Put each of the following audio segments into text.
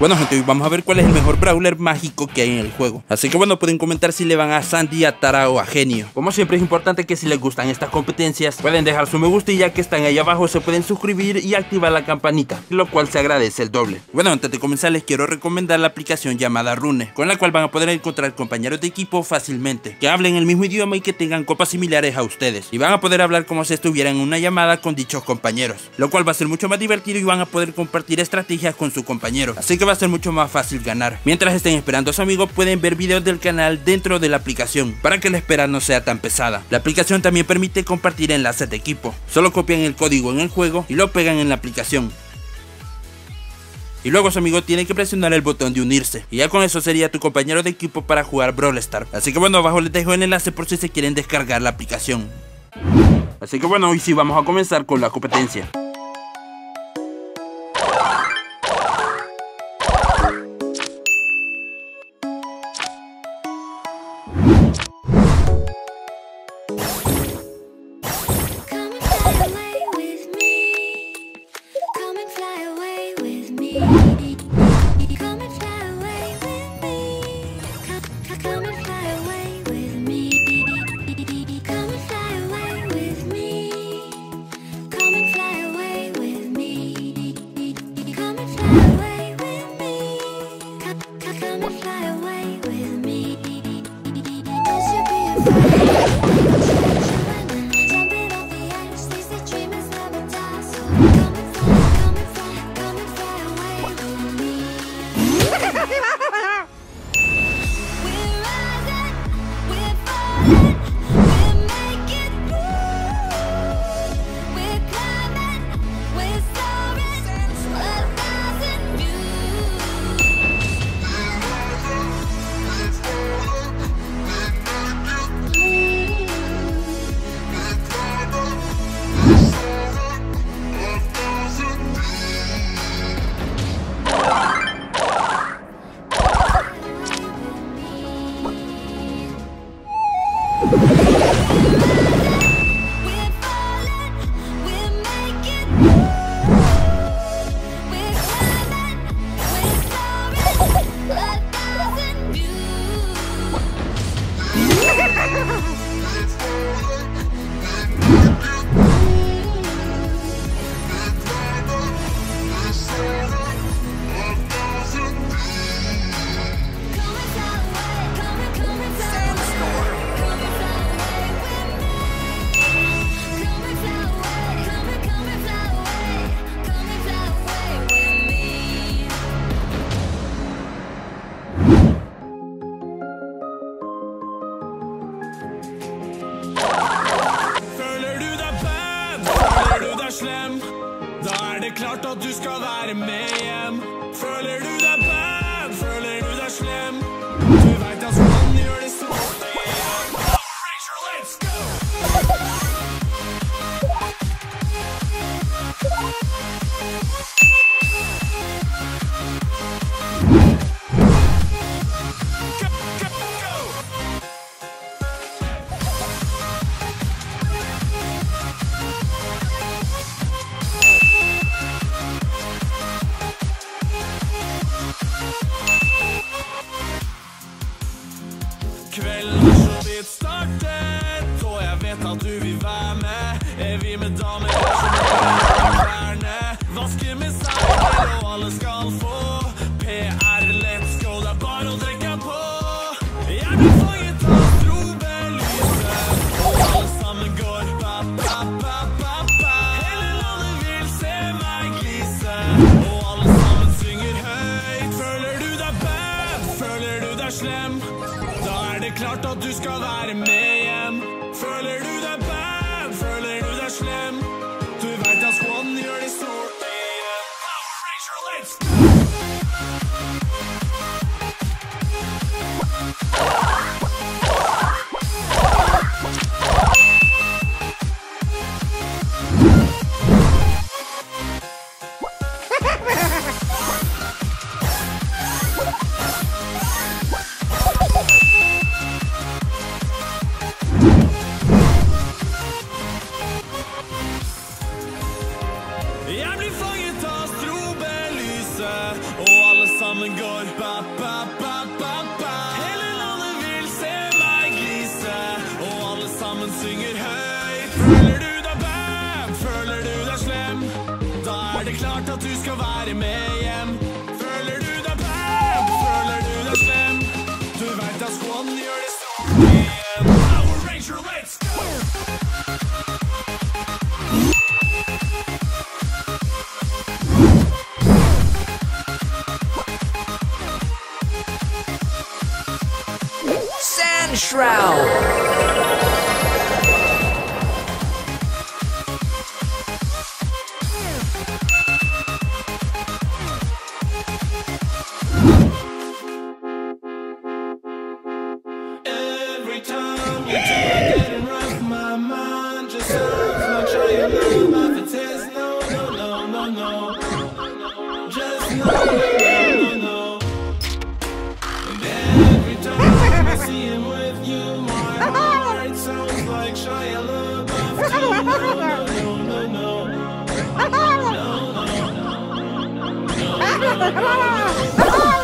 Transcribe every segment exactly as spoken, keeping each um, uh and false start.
Bueno gente, hoy vamos a ver cuál es el mejor brawler mágico que hay en el juego. Así que bueno, pueden comentar si le van a Sandy, a Tara o a Genio. Como siempre es importante que si les gustan estas competencias pueden dejar su me gusta, y ya que están ahí abajo se pueden suscribir y activar la campanita, lo cual se agradece el doble. Bueno, antes de comenzar les quiero recomendar la aplicación llamada Rune, con la cual van a poder encontrar compañeros de equipo fácilmente, que hablen el mismo idioma y que tengan copas similares a ustedes, y van a poder hablar como si estuvieran en una llamada con dichos compañeros, lo cual va a ser mucho más divertido y van a poder compartir estrategias con su compañero, así que va a ser mucho más fácil ganar. Mientras estén esperando a su amigo pueden ver videos del canal dentro de la aplicación, para que la espera no sea tan pesada. La aplicación también permite compartir enlaces de equipo, solo copian el código en el juego y lo pegan en la aplicación, y luego su amigo tiene que presionar el botón de unirse, y ya con eso sería tu compañero de equipo para jugar Brawl Stars. Así que bueno, abajo les dejo el enlace por si se quieren descargar la aplicación. Así que bueno, hoy sí vamos a comenzar con la competencia. Da er det klart at du skal være med hjem. Føler du deg bad, føler du deg slem, du vet at sånn gjør det så igjen. Let's go! Kvelden har så vidt startet, og jeg vet at du vil være med. Er vi med damer som er klærne, vasker med seiler og alle skal få P R, let's go, det er bare å trekke på. Jeg blir fanget av strobelyset, og alle sammen går pa, pa, pa, pa, pa. Hele landet vil se meg glise, og alle sammen synger høyt. Føler du deg bad, føler du deg slem, da er det klart at du skal være med hjem. Føler du deg bad, føler du deg slem, du vet at squaden gjør det stort igjen. Power Ranger, let's go! First round. Every time you do it, getting rough, my mind just sounds like trying to love if it says no, no, no, no, no. Just no, no, no, no. And every time I see him with you, my heart sounds like Shia LaBeouf too. No, no, no, no, no. No, no, no, no, no.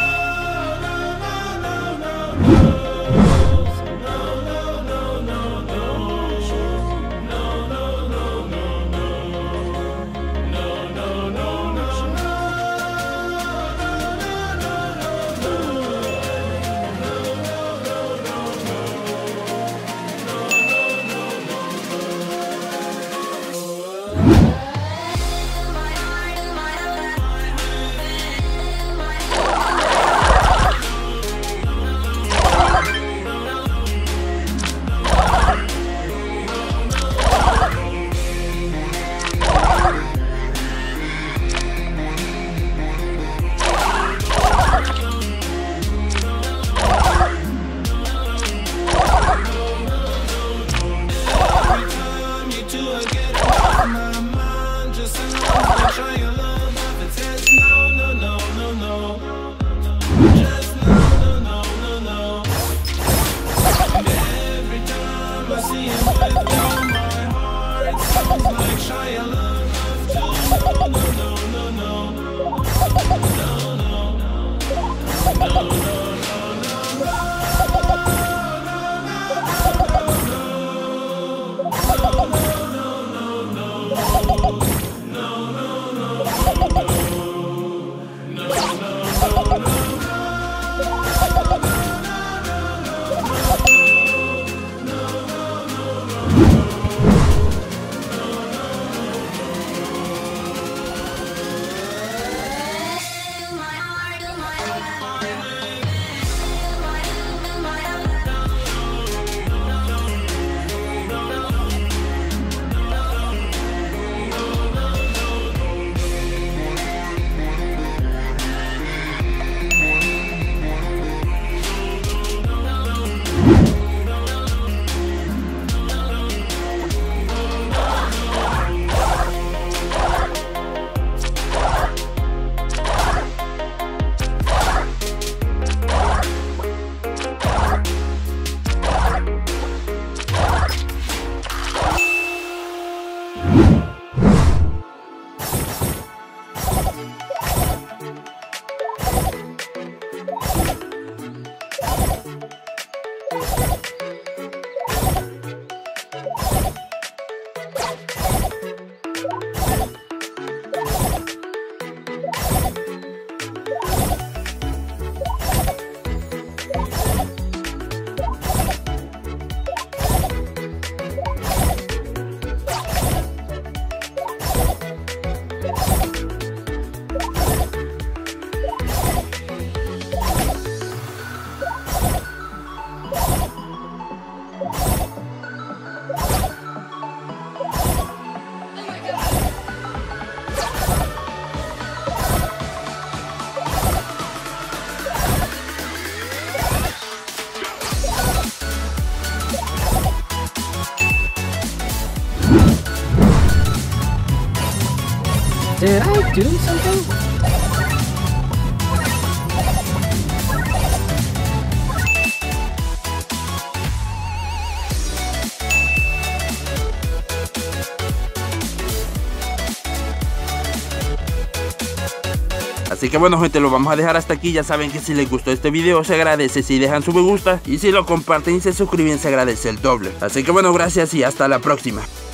Did I do something? Así que bueno gente, lo vamos a dejar hasta aquí. Ya saben que si les gustó este video se agradece si dejan su me gusta, y si lo comparten y se suscriben se agradece el doble. Así que bueno, gracias y hasta la próxima.